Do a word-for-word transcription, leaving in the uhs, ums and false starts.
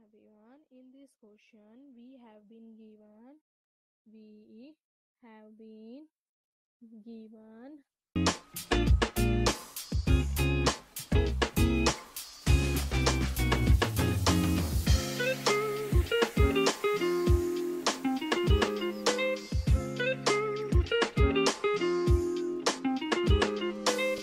everyone. In this question we have been given we have been given